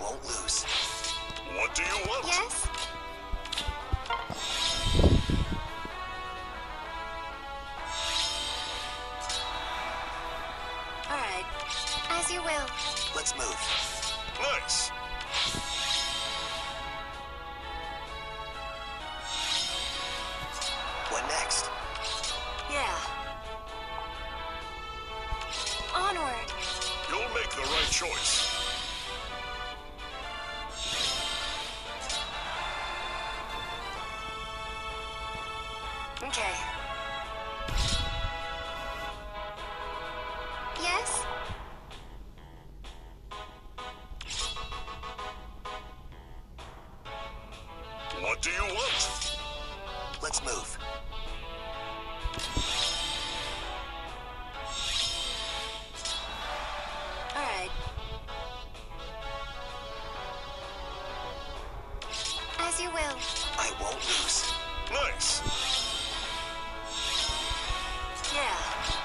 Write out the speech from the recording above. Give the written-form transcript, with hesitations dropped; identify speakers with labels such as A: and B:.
A: won't lose.
B: What do you want?
C: Yes? All right. As you will.
A: Let's move.
B: Nice.
A: What next?
C: Yeah. Onward.
B: You'll make the right choice.
C: Okay. Yes?
B: What do you want?
A: Let's move.
C: All right. As you will.
A: I won't lose.
B: Nice.
C: Yeah.